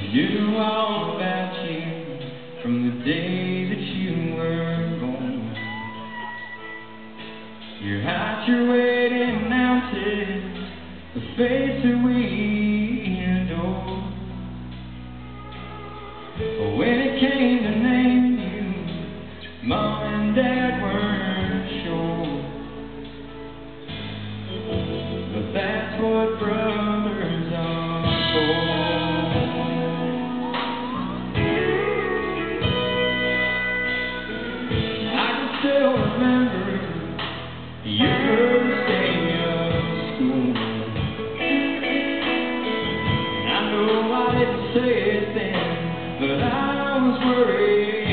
knew all about you from the day that you were born. Your height, your weight, and mountains, the face that we adore. But when it came to naming you, Mom and Dad weren't sure. But that's what brothers are for. I can still remember your first day of school. And I know I didn't say it then, but I was worried